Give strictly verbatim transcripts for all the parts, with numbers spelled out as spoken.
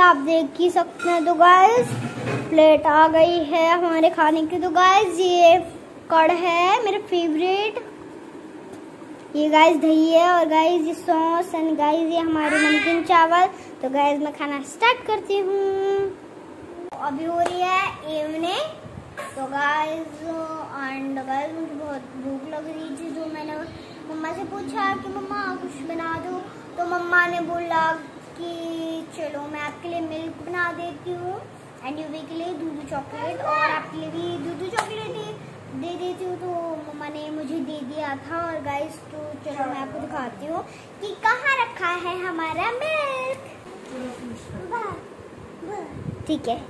आप देख ही सकते हैं। तो गाइस प्लेट आ गई है हमारे खाने की। तो गाइस ये कड़ है मेरा फेवरेट, ये गाइस दही है और गाइस ये सॉस एंड गाइस ये हमारे नमकीन चावल। तो गाइस मैं खाना स्टार्ट करती हूँ। अभी हो रही है इवनिंग। तो गाइस एंड गाइस मुझे बहुत भूख लग रही थी, जो मैंने मम्मा से पूछा कि मम्मा कुछ बना दो। तो मम्मा ने बोला कि चलो मैं आपके लिए मिल्क बना देती हूँ एंड यूवी के लिए दूध चॉकलेट और आपके लिए भी दूध चॉकलेट दे देती हूँ। तो मम्मा ने मुझे दे दिया था। और गाइस तो चलो मैं आपको दिखाती हूँ कि कहाँ रखा है हमारा मिल्क। ठीक है,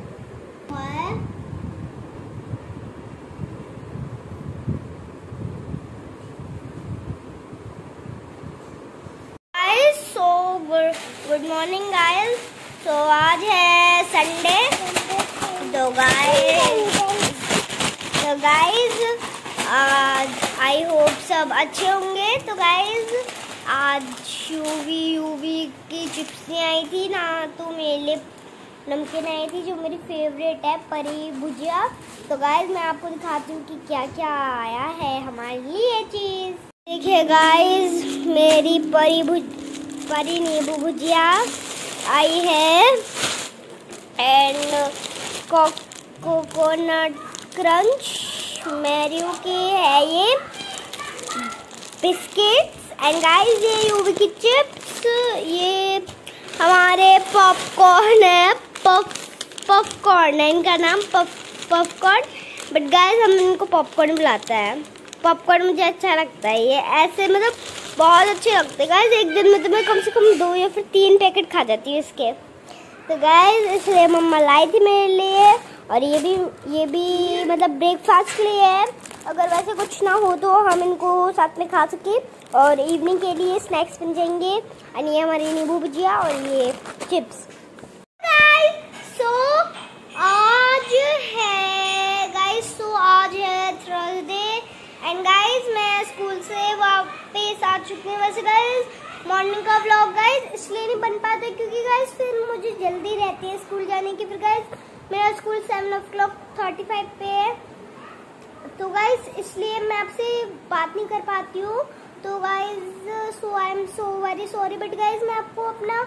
गुड मॉर्निंग गाइस। तो आज है संडे। तो गाइस तो गाइस आज आई होप सब अच्छे होंगे। तो गाइस आज यूवी यूवी की चिप्स आई थी ना, तो मेरे लिए नमकीन आई थी जो मेरी फेवरेट है, परी भुजिया। तो गाइस मैं आपको दिखाती हूँ कि क्या क्या आया है हमारे लिए चीज़। देखिए गाइस मेरी परी भुज परी नींबू भुजिया आई है एंड कोकोनट क्रंच मैरियो की है ये बिस्किट्स एंड गाइस ये यूवी की चिप्स, ये हमारे पॉपकॉर्न है, पफ पॉपकॉर्न है इनका नाम, पफ पॉपकॉर्न। बट गाइस हम इनको पॉपकॉर्न बुलाते हैं। पॉपकॉर्न मुझे अच्छा लगता है, ये ऐसे मतलब बहुत अच्छे लगते हैं गाइस। एक दिन में तो मैं कम से कम दो या फिर तीन पैकेट खा जाती हूँ इसके। तो गाइस इसलिए मम्मा लाई थी मेरे लिए, और ये भी ये भी मतलब ब्रेकफास्ट के लिए है। अगर वैसे कुछ ना हो तो हम इनको साथ में खा सके और इवनिंग के लिए स्नैक्स बन जाएंगे। और ये हमारी नींबू भुजिया और ये चिप्स। गाइस सो आज है गाइस सो आज है थर्सडे एंड गाइस मैं स्कूल से वापस आ चुकी हूँ। वैसे गाइस मॉर्निंग का व्लॉग गाइस इसलिए नहीं बन पाता क्योंकि गाइस फिर मुझे जल्दी रहती है स्कूल जाने की। फिर गाइस मेरा school seven o'clock thirty five पे है, तो गाइस इसलिए मैं आपसे बात नहीं कर पाती हूँ। तो guys so I am so very sorry. But guys मैं आपको अपना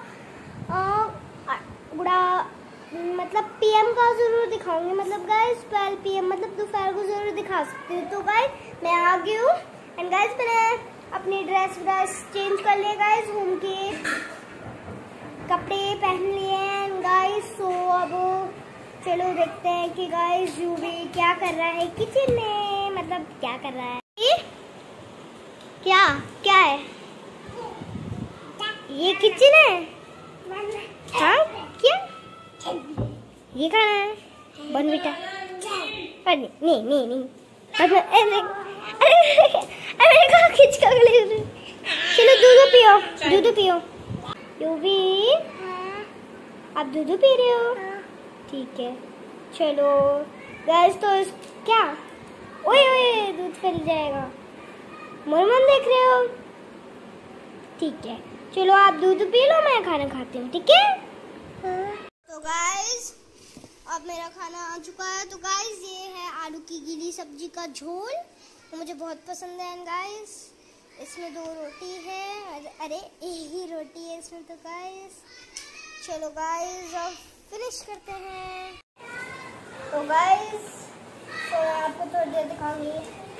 बड़ा मतलब पीएम का जरूर दिखाऊंगी, मतलब गाइस ट्वेल्व पीएम मतलब दोपहर को जरूर दिखा सकती हूँ। तो गाइस मैं आ गई हूँ एंड गाइस मैंने अपनी ड्रेस व्रेस चेंज कर लिया गाइस, होम के कपड़े पहन लिए हैं गाइस। सो अब चलो देखते हैं कि गाइस यूवी क्या कर रहा है किचन में, मतलब क्या कर रहा है। क्या क्या है ये किचन है? हाँ क्या ये खाना है बन बेटा? नहीं नहीं नहीं नहीं अरे को खींच कर ले। चलो दूध पियो दूध पियो। यूवी आप दूध पी रहे हो? ठीक है चलो गाइस। तो क्या ओए ओए दूध फैल जाएगा, मन मन देख रहे हो? ठीक है चलो आप दूध पी लो, मैं खाना खाती हूँ, ठीक है? तो गाइस अब मेरा खाना आ चुका है। तो गाइस ये है आलू की गीली सब्जी का झोल, तो मुझे बहुत पसंद है। गाइस इसमें दो रोटी है, अरे एक ही रोटी है इसमें। तो गाइस चलो गाइस अब फिनिश करते हैं। तो गाइस तो आपको थोड़ी देर दिखाऊंगी।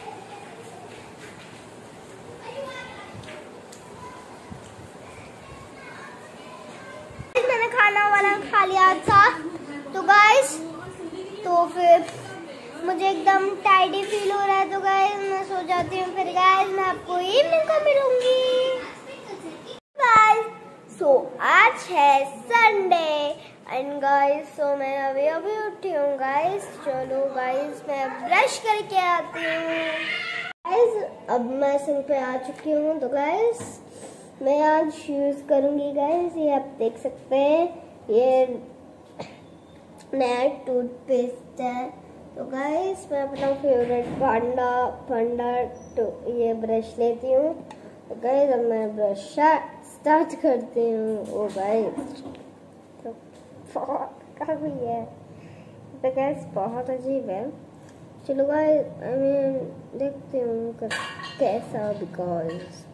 मैंने खाना वाला खा लिया था। तो गाइस तो फिर मुझे एकदम टायर्डी फील हो रहा है। तो गाइस मैं सो जाती हूँ। फिर गाइस मैं आपको इवनिंग को मिलूंगी। गाइस सो आज है संडे एंड गाइस सो मैं अभी अभी उठी हूँ गाइस। चलो गाइस मैं ब्रश करके आती हूँ। गाइस अब मैं सिंक पे आ चुकी हूँ। तो गाइस मैं आज यूज करूंगी गाइस, ये आप देख सकते हैं, ये नया टूथपेस्ट है। तो गाइस मैं अपना फेवरेट पांडा पांडा तो ये ब्रश लेती हूँ। तो गाइस अब मैं ब्रश स्टार्ट करती हूँ। ओ गाइस तो बहुत काफी है तो गैस बहुत अजीब है। चलो गाइस मैं देखती हूँ कैसा, बिकॉज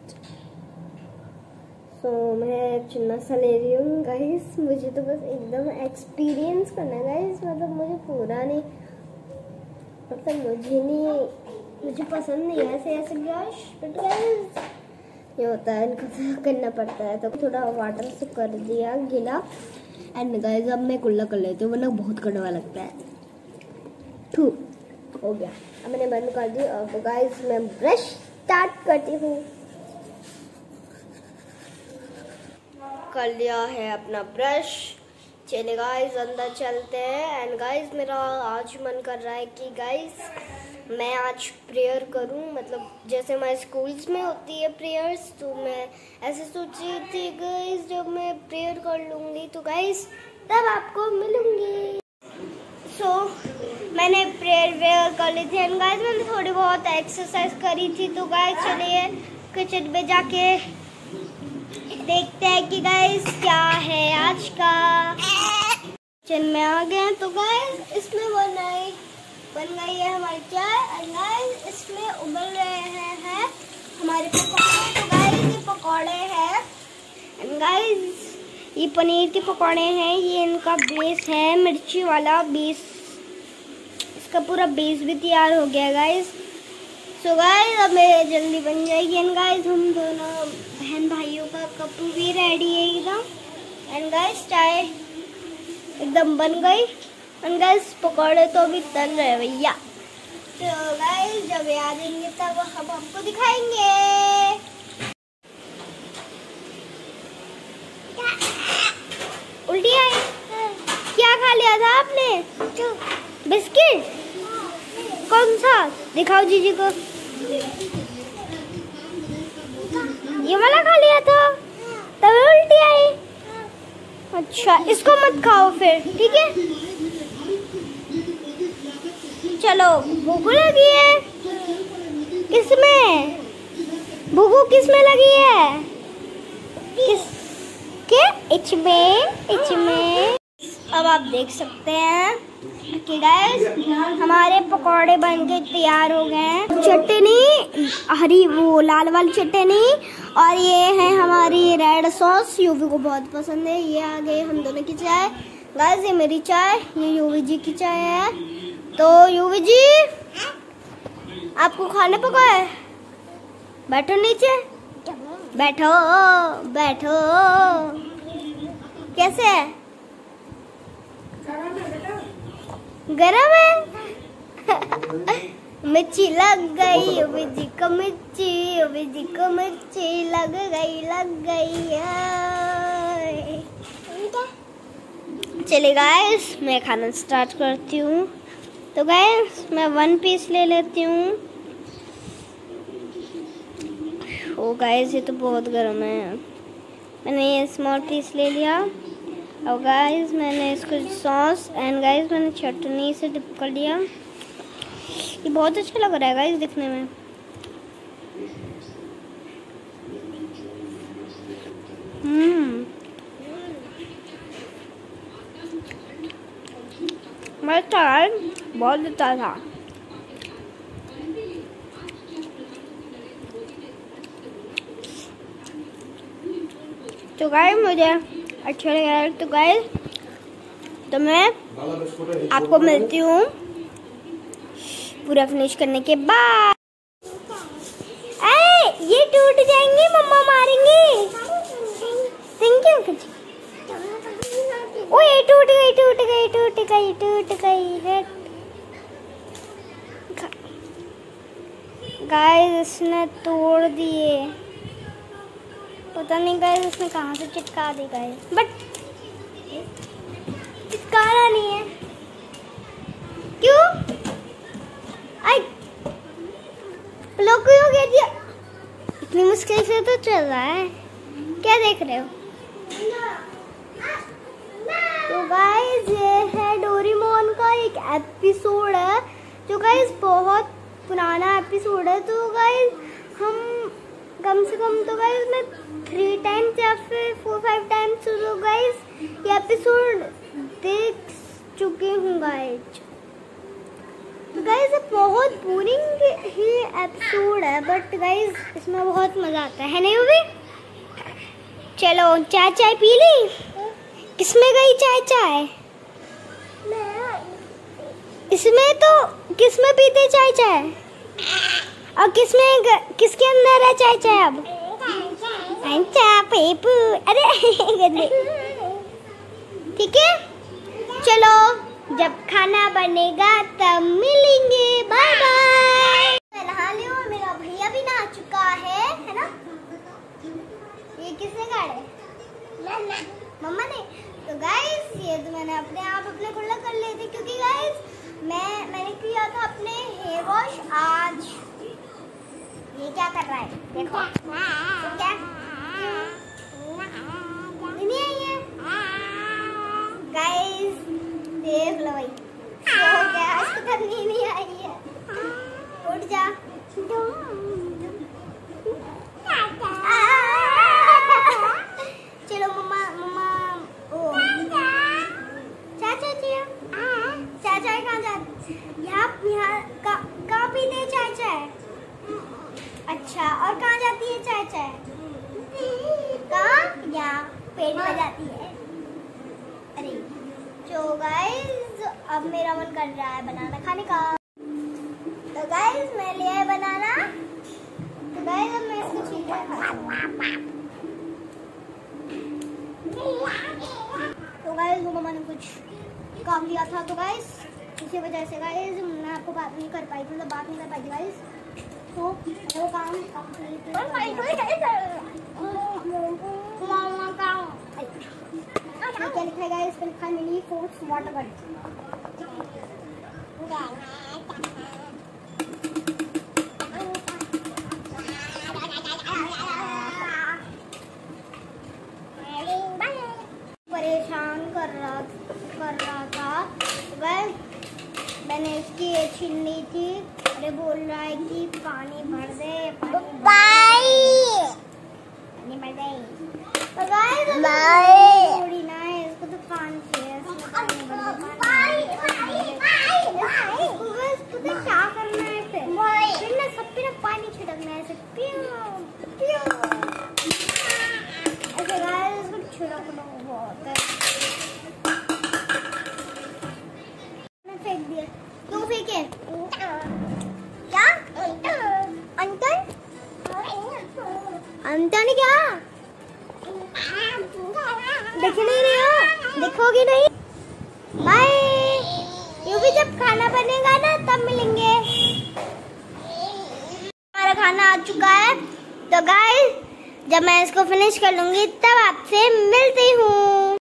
सो मैं चुना सा ले रही हूँ गाइस। मुझे तो बस एकदम एक्सपीरियंस करना है गाइस, मतलब मुझे पूरा नहीं, मतलब मुझे नहीं, मुझे पसंद नहीं है ऐसे ऐसे ब्रश, बट गाइस ये होता है, इनको तो करना पड़ता है। तो थोड़ा वाटर से कर दिया गीला एंड गाइस अब मैं कुल्ला कर लेती हूँ वरना बहुत कड़वा लगता है। टू हो गया, अब मैंने बंद कर दी। अब गाइस मैं ब्रश स्टार्ट करती हूँ। कर लिया है अपना ब्रश। चले गाइस अंदर चलते हैं। एंड गाइस मेरा आज मन कर रहा है कि गाइस मैं आज प्रेयर करूं, मतलब जैसे हमारे स्कूल्स में होती है प्रेयर्स, तो मैं ऐसे सोच रही थी गाइस जब मैं प्रेयर कर लूंगी तो गाइस तब आपको मिलूंगी। सो so, मैंने प्रेयर वेयर कर ली थी एंड गाइस मैंने थोड़ी बहुत एक्सरसाइज करी थी। तो गाइस चलिए किचन में जाके देखते हैं कि गाइस क्या है आज का। किचन में आ गए तो गाइस इसमें बनाई बन गई है हमारी चाय और गाइस इसमें उबल रहे हैं है हमारे पकौड़े। तो गाइस ये पकौड़े हैं एंड गाइस ये पनीर के पकौड़े हैं। ये इनका बेस है मिर्ची वाला बेस, इसका पूरा बेस भी तैयार हो गया गाइस। सो गाइस अब मेरे जल्दी बन जाएगी एंड गाइस हम दोनों बहन भाइयों का कप भी रेडी है एकदम। एंड गाइस चाय एकदम बन गई एंड गाइस पकौड़े तो अभी तल रहे भैया। तो गाइस जब आ जाएंगे तब हम आपको दिखाएंगे। उल्टी आई, क्या खा लिया था आपने? बिस्किट? कौन सा दिखाओ जीजी को। ये वाला खा लिया था तब उल्टी आई। अच्छा इसको मत खाओ फिर, ठीक है। चलो भूख लगी है, किसमें भूख किसमें लगी है? किस के इच में इच में। अब आप देख सकते हैं कि गाइस हमारे पकौड़े बनके तैयार हो गए हैं। चटनी हरी वो लाल वाली चटनी और ये है हमारी रेड सॉस, यूवी को बहुत पसंद है। ये आ गई हम दोनों की चाय गाइस, ये मेरी चाय, ये यूवी जी की चाय है। तो यूवी जी आपको खाने पका है, बैठो नीचे, बैठो बैठो। कैसे है? गरम है? मिर्ची लग गई जी को, मिर्ची जी को मिर्ची लग गई लग गई। चलिए गाइस मैं खाना स्टार्ट करती हूँ। तो गाइस मैं वन पीस ले लेती हूँ। ओ गाइस ये तो बहुत गर्म है, मैंने ये स्मॉल पीस ले लिया। और गाइस मैंने इसको सॉस एंड गाइस मैंने चटनी से डिप कर लिया। ये बहुत अच्छा लग रहा है गाइस दिखने में। हम्म मस्त है, बहुत अच्छा था। तो गाइस मुझे अच्छा लगा। तो गाइस तो मैं आपको मिलती हूँ पूरा फिनिश करने के बाद। ए, ये टूट जाएंगे, मम्मा मारेंगी। Thank you. ओ ये टूट गई टूट गई टूट गई टूट गई। गाइस इसने तोड़ दिए, पता नहीं गाइस उसने कहाँ से चिटका दी गाइस, बट चिटकाना नहीं है। क्यों? आई लोग क्यों कह दिया? इतनी मुश्किल से तो चल रहा है, क्या देख रहे हो? तो गाइस ये है डोरेमोन का एक एपिसोड है जो गाइस बहुत पुराना एपिसोड है। तो गाइस हम कम से कम तो गाइस मैं थ्री टाइम्स या फिर फोर फाइव टाइम्स तो गाइस ये एपिसोड देख चुके हूँ गाइस। तो गाइस बहुत बोरिंग ही एपिसोड है, बट गाइस इसमें बहुत मजा आता है नहीं भी। चलो चाय चाय पी ली। किसमें गई चाय चाय? इसमें तो किसमें पीते चाय चाय? और किसमें किसके अंदर है चाय चाय? अब अच्छा पेपू, अरे गंदे। ठीक है चलो जब खाना बनेगा तब मिलेंगे। Bye bye. मैं नहा ली हूँ, मेरा भैया भी नहा चुका है है ना। ये किसने काटे? मम्मा ने। तो गाइस ये तो मैंने अपने आप अपने कुल्ला कर लिए थे, क्योंकि गाइस मैं मैंने किया था अपने हेयर वॉश आज। ये क्या कर रहा है देखो। तो क्या नहीं आई है गाइस, देख लो भाई सो गया, इसको करनी नहीं आई है। उठ जा। चलो मम्मा मम्मा ओ चाचा जी चाचा कहाँ जाते? यहाँ यहाँ कहाँ पीते हैं चाय चाय? अच्छा और कहाँ जाती है चाय चाय? कहाँ? यहाँ पेट में जाती है। अरे तो गाइस अब मेरा मन कर रहा है बनाना खाने का। तो गाइस मैं ले आया बनाना। तो गाइस अब मैं इसको छील कर खाऊंगा। तो गाइस वो मम्मा ने कुछ काम दिया था, तो गाइस इसी वजह से गाइस मैं आपको बात नहीं कर पाई, मतलब बात नहीं कर पाई गाइस। तो वो काम कंप्लीट क्या लिखा है गाइस? इसमें लिखा है मिनी फ्रूट्स वाटर बन। परेशान कर रहा कर रहा था तो गाइस मैंने इसकी ये छीन ली थी। अरे बोल रहा है कि पानी भर दे, पानी पानी भर दे। तो गाइस थोड़ी ना है, इसको तो पानी चाहिए, इसमें पानी भर दे। इसको तो क्या करना है फिर? फिर ना सब पे ना पानी छिड़कना है ऐसे प्याऊ प्याऊ ऐसे गाइस, इसको छिड़कना बहुत है। मैं फेंक दिया। क्यों फेंके? क्या अंकल अंकल क्या देख नहीं रहे हो? देखोगे नहीं? बाय। यू भी जब खाना बनेगा ना तब मिलेंगे। हमारा खाना आ चुका है, तो गाइस जब मैं इसको फिनिश कर लूंगी तब आपसे मिलती हूँ।